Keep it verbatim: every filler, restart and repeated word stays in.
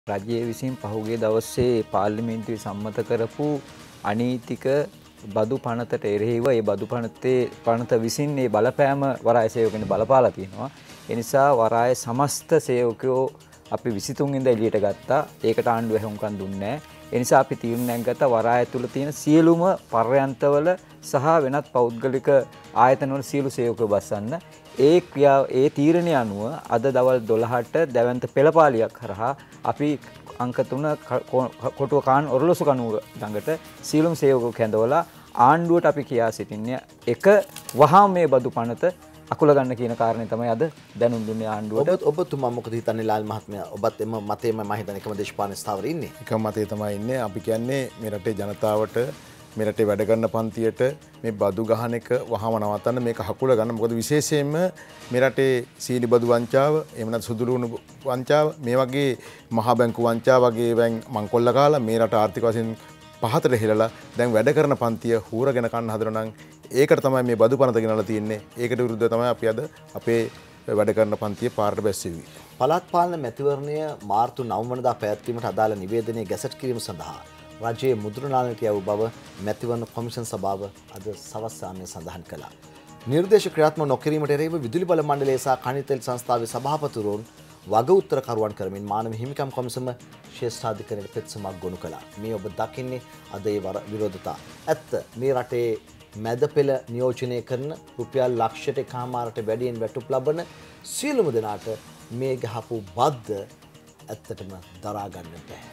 රජය විසින් පහුගිය දවසේ පාර්ලිමේන්තුවේ සම්මත කරපු අනීතික බදු පනතට එරෙහිව ඒ බදු පනතේ පනත විසින් මේ බලපෑම වරාය සේවකයන්ට බලපාලා තියෙනවා. ඒ නිසා වරාය සමස්ත සේවකයෝ අපි විසිතුන් වෙනිදා එළියට ගත්තා. ඒකට ආණ්ඩුව හැමකම් දුන්නේ නැහැ. ඒ නිසා අපි තීරණයක් ගත්තා වරාය තුල තියෙන සියලුම පර්යන්තවල සහ වෙනත් පෞද්ගලික ආයතනවල සියලු සේවකයෝ බස්සන්න. ඒ ක්‍රියා ඒ තීරණය අනුව අද දවල් දොළහට දැවැන්ත පෙළපාලියක් කරහා අපි අංක තුන කොටුව කාන් ඔරලොසු කනුව ළඟට සියලුම සේවකයෝ කැඳවලා ආණ්ඩුවට අපි කියා සිටින්නේ එක වහා මේ බදු පනත අකුල ගන්න කියන කාරණේ තමයි අද දැනුම් දුන්නේ ආණ්ඩුවට. ඔබ ඔබතුමා මොකද හිතන්නේ ලාල් මහත්මයා? ඔබත් එම මතේම මම හිතන්නේ එකම දේශපාලන ස්ථාවරේ ඉන්නේ. එකම මතේ තමයි ඉන්නේ. අපි කියන්නේ මේ රටේ ජනතාවට මේ රටේ වැඩ කරන පන්තියට මේ බදු ගහන එක වහම නවත්තන්න මේක හකුල ගන්න. මොකද විශේෂයෙන්ම මේ රටේ සීනි බදු වංචාව, එහෙම නැත්නම් සුදුලුණු වංචාව, මේ වගේ මහා බැංකු වංචාව වගේ වැන් මංකොල්ල කාලා මේ රට ආර්ථික වශයෙන් පහතට හෙලලා දැන් වැඩ කරන පන්තිය හූරගෙන කන්න හදනවා නම් ඒකට තමයි මේ බදු පනත ගෙනලා තියෙන්නේ. ඒකට විරුද්ධව තමයි අපි අද අපේ වැඩ කරන පන්තිය පාරට බැස්සෙවි. පළාත් පාලන මැතිවරණය මාර්තු නවය වෙනිදා පැවැත්වීමට අදාළ නිවේදනය ගැසට් කිරීම සඳහා රජයේ මුද්‍රණාලයට යවූ බව මැතිවරණ කොමිෂන් සභාව අද සවස් සාමයේ සඳහන් කළා. නිර්දේශ ක්‍රියාත්මක නොකිරීමට එරෙහිව විදුලි බල මණ්ඩලය සහ khනිජ තෙල් සංස්ථාවේ සභාපතිවරුන් වග උත්තරකරුවන් කරමින් මානව හිමිකම් කොමිසම ශ්‍රේෂ්ඨාධිකරණයට පෙත්සමක් ගොනු කළා. මේ ඔබ දකින්නේ අද ඒ විරෝධතා. ඇත්ත මේ රටේ මැද පෙළ නියෝජනය කරන රුපියල් ලක්ෂයට එකමාරට වැඩියෙන් වැටුප් ලබන සියලුම දෙනාට මේ ගහපු බද්ද ඇත්තටම දරා ගන්න බැහැ.